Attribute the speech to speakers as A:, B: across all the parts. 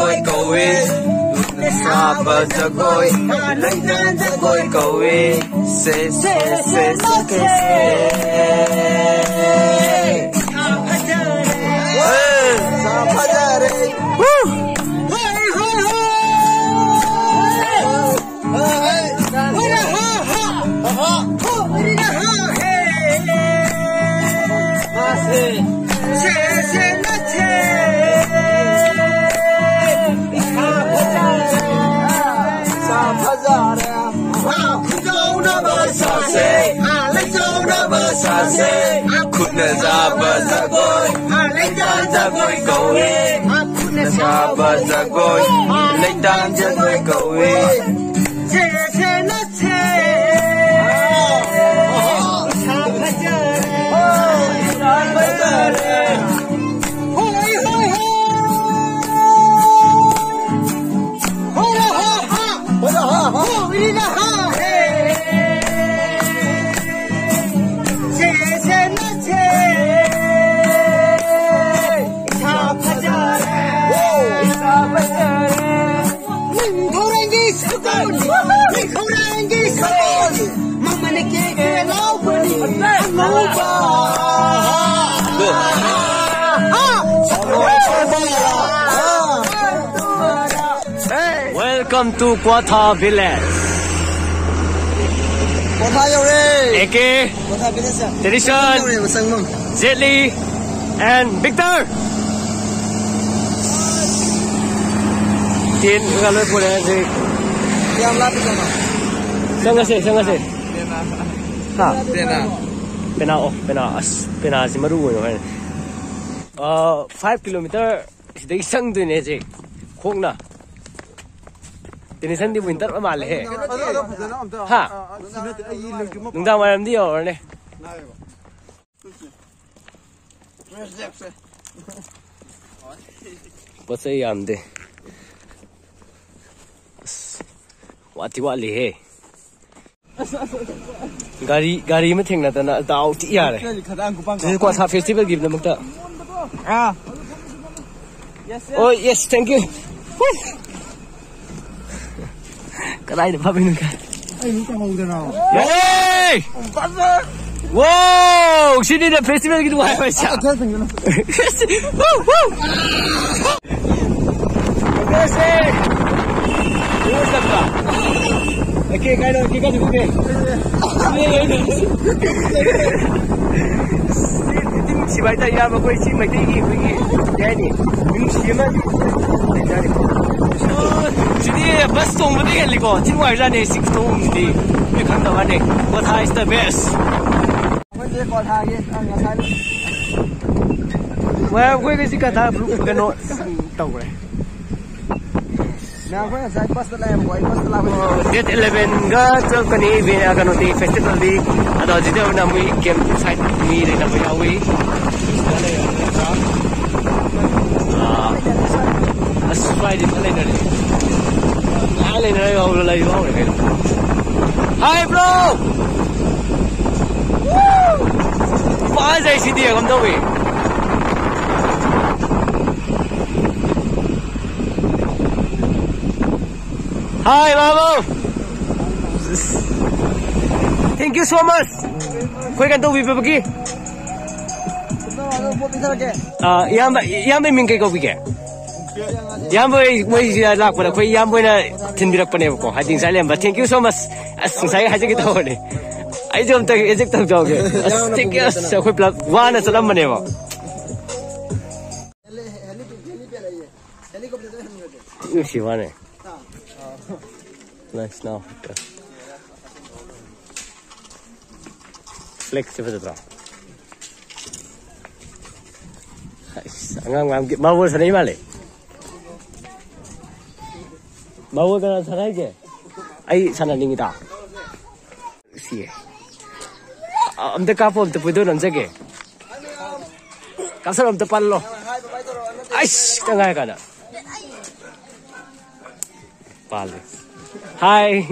A: jagoi kowe saba jagoi laidan jagoi kowe se Kuna zaba zagoi, laidan jagoi kowe. Kuna zaba zagoi, laidan jagoi kowe. Se na se. Hoi hoi hoi. Hola ha ha. Hola ha ha. Hola ha. Welcome to Quatha Village. Quatha yore. Eke. Quatha Village. Tradition. Jetli and Victor. Tin kalau boleh sih. Yang lapis sama. Sangat sih. Ha. Pena si maru kan. 5 kilometer dari sang tu ni sih. Khongna. Ini sandi winter apa malah? Ha. Nunggu malam dia orang ni. Pasal yang deh. Wati wali he. Gari में ठेंगना था ना दाव टिया रे. ये Quatha festival gift नमक था. Ah. Oh yes, thank you. Cái này pháp bên cái. Hey! Wow! Sini ada festival gitu wah macam. Woo woo! Kasih. Terus apa? Okay, kau nak kita juga. Si baik tak ya, makoi si mai tinggi pergi. Jadi, ini siapa ni? Jadi. Sini bus tong berdiri kan liko. Cuma ada ni sik tong di. Ni kan tahu ni. Quatha is the best. Mana Quatha ni? Angkat. Wah, kau kasi Quatha bukan no tahu le. Nah, kau saya pas telah yang buat pas telah. Date 11 ga cakap kani ini akan nanti festival di. Ada jadi orang mui campsite ni dari nama Yawi. Asfai di sana ni. Lain dari orang lain orang ni. Hi bro. Woo. Pas dari sini kamu tahu ni. Hi Babu. Thank you so much. Kau kan tahu bipa pergi? Yang mungkin kau pergi. Yang boleh lak pada kau yang boleh tindirak panen kau. Hadi saya lembah. Thank you so much. Saya hanya kita tahu ni. Ayo jom tak ejek tak jauh ke. Thank you. Saya kau pelak wana salam panen kau. Ini siapa ni? Nice now. Flexible tu. Angam bawa sana ni mana? Bawa ke sana ke? Ay sana ni kita. Si. Amde kapol tu pun tu nampak ke? Kasar amde pallo. Aish, tengah kan? Pal. Hi.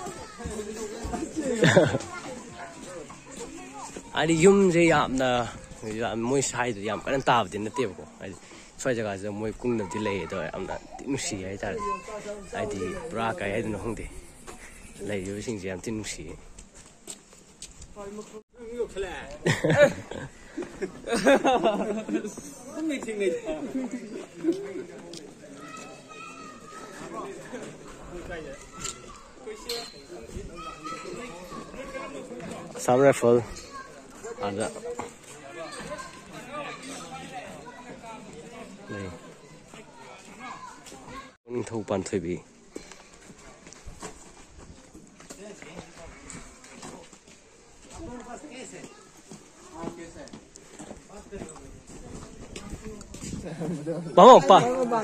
A: Ani yum je yam na ꯃꯣꯏ ꯁꯥꯏꯗꯣ ꯌꯥꯝ ꯀꯟꯅ ꯇꯥꯕꯗꯤ ꯅꯠꯇꯦꯕꯀꯣ ꯍꯥꯏꯗꯤ ꯁ꯭ꯋꯥꯏ ꯖꯒꯥꯁꯤꯗ ꯃꯣꯏ ꯀꯨꯡꯅꯕꯗꯤ ꯂꯩ ꯑꯗꯣ ꯌꯥꯝꯅ ꯅꯨꯡꯁꯤ ꯍꯥꯏꯇꯥꯔꯦ ꯍꯥꯏꯗꯤ ꯄꯨꯔꯥ ꯀꯩ ꯍꯥꯏꯗꯣꯏꯅꯣ ꯈꯪꯗꯦ ꯂꯩꯔꯤꯕꯁꯤꯡꯁꯦ ꯌꯥꯝ ꯊꯤ ꯅꯨꯡꯁꯤꯌꯦ Assam Rifle ada đây Thâu Pan Thuy Bì Babung pa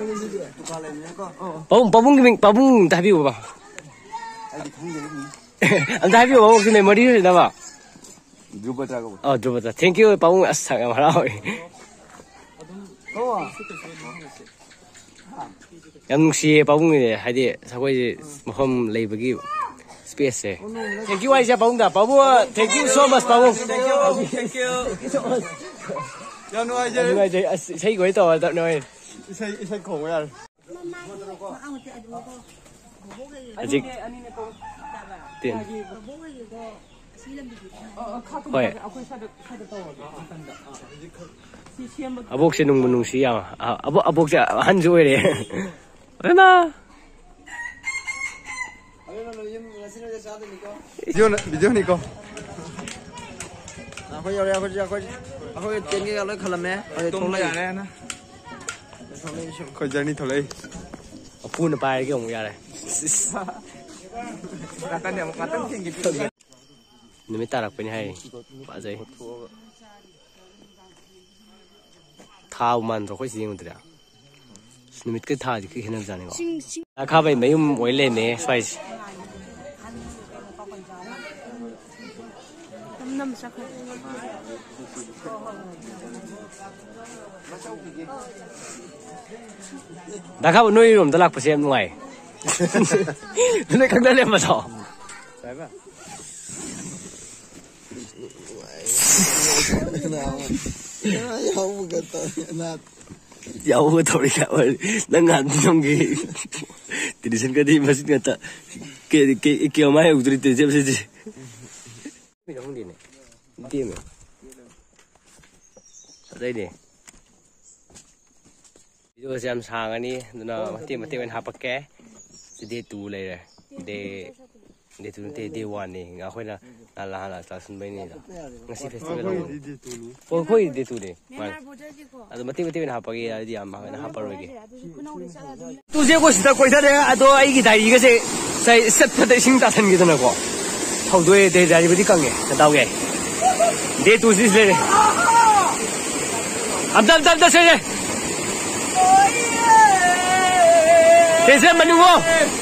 A: Babung dah biu ba anh thấy biết bao cái này mới đi rồi đâu mà Drupata thank you bao nhiêu sang em rồi em xí bao nhiêu này hay đi sao cái mà hôm lấy bagi space thank you ai ra bao nhiêu bao nhiêu thank you so much bao nhiêu thank you giờ nói gì thấy cái tàu tao nói thấy khổ rồi 아직 tiền ꯍꯣꯏ ꯑꯕꯣꯛꯁꯦ ꯅꯨꯡꯕꯨ ꯅꯨꯡꯁꯤ ꯌꯥꯝ ꯑꯕꯣꯛꯁꯦ ꯑꯍꯟꯁꯨ ꯑꯣꯏꯔꯦ ꯑꯩꯃꯥ
B: ꯚꯤꯗꯤꯑꯣꯅꯤꯀꯣ
C: ꯑꯩꯈꯣꯏ ꯌꯧꯔꯦ ꯑꯩꯈꯣꯏ ꯇꯦꯟꯒ ꯂꯣꯏ ꯈꯜꯂꯝꯃꯦ
B: ꯇꯨꯝꯕ ꯌꯥꯔꯦꯅ ꯑꯩꯈꯣꯏ ꯖꯔꯅꯤ ꯊꯣꯛꯂꯛꯏ
A: ꯄꯨꯅ ꯄꯥꯏꯔꯒꯦ ꯑꯃꯨꯛ ꯌꯥꯔꯦ Numit tarakpani hai bazai thau man ro khoi sing udra numit ke tha ji ke hena jani ko akha bai mayum oi le me swai nam sakha dakha noi rom da lak pa sem nuai noi khang da le ma so sai ba Jauh betul dia. Dengan nonggi. Tidak sengkak di masjid kata. Ke mai utri tu siapa saja. Ini orang dia ni. Dia ni. Ada ini. Itu siam sang ni. Duna mati kan apa ke? Jadi tu lah. Dia tu nanti dia wan ni. Aku nak ala tasun bayi ni. Ngasih festival ni. Koi dia tu ni. Ada mati kan apa ke? Dia amah kan apa lagi. Tu je kau sudah kau sudah ada ai kita ini ke saya set pada sing tak san gitu nak kau. Tahu tu dia jadi beri kang ke? Tahu ke? Dia tu sih le. Abdal saya. Saya menunggu.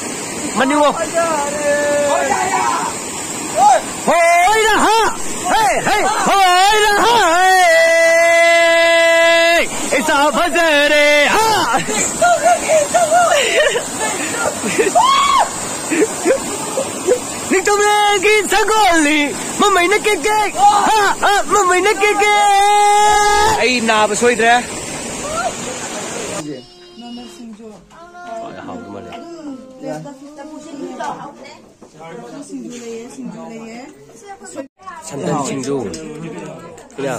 A: Hoi dah ha, hey, hoi dah ha, ऐसा बजरे हा, निकल लगी संगोली, मम्मी ने के, हा, मम्मी ने के, ऐ ना बसोई दे, हाँ तुम्हारे Santan Singju, ya,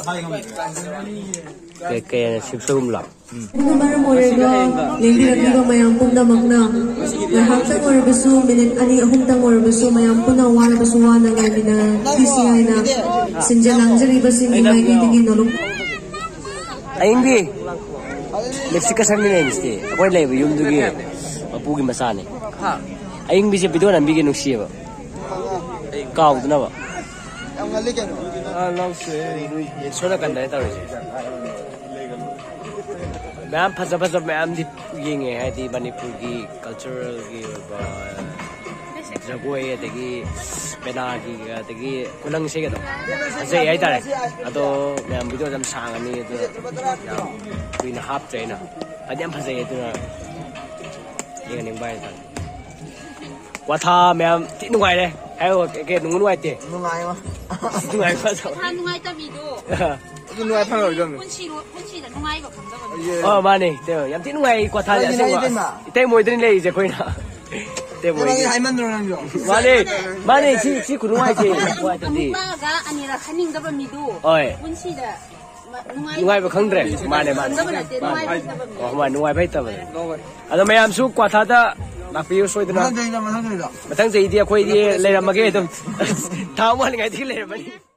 A: kayak sebelum lah.
D: Number morega, lagi ko mayang punda magna. Nahapta mo rebesu, minin ani ahumta mo rebesu mayang punda wana besuwana ngayon na kisiyay na sinjalang jari basi ni may kitingin nolong.
A: Ayun di, Mexico sa minyan isti. Ako yung lebo yung dugi, mapugi masani. Ayun bisa bidon ang bigyan ng siya ba? Kau tu na ba? Soalnya kan dah tahu sih. Memang pasal memang di yang di Manipur di cultural di Jagoy di Pena di kulang sih gitu. Saya itu ada. Atau memang video jam sang ni itu yang punya hap trainer. Ada yang pasal itu na yang baik. Wah memang tidak muai deh. ꯍꯥꯏꯌꯣ ꯀꯩ ꯅꯨꯡꯉꯥꯏꯇꯦ
C: nungai ma
A: ꯅꯨꯡꯉꯥꯏꯕ
E: ꯊꯥ ꯅꯨꯡꯉꯥꯏꯇꯕꯤꯗꯣ
B: ꯑꯗꯨ ꯅꯨꯡꯉꯥꯏ ꯐꯪꯉꯔꯣꯏꯗꯕꯅꯤ
E: ꯄꯨꯟꯁꯤꯗ ꯅꯨꯡꯉꯥꯏꯕ ꯈꯪꯗꯕꯅꯤ
A: ꯃꯥꯅꯦ ꯌꯥꯝ ꯊꯤ ꯅꯨꯡꯉꯥꯏ ꯀ꯭ꯋꯥꯊꯥꯁꯦ ꯑꯁꯦꯡꯕ ꯏꯇꯩ ꯃꯣꯏꯗꯅꯤ ꯂꯩꯔꯤꯁꯦ ꯑꯩꯈꯣꯏꯅ 이때 뭐 이게 만에 지 구능하지 뭐하던디
E: 엄마가 아니라 한인가봐 미도 본시다
A: 누가이버 강드레 만에 누가이버 있다버네 아도 매암수 과타다 나피우 소이드나 마탕 제이디야 코이디 레라마게 좀 다음 하는 게 어떻게 레라마니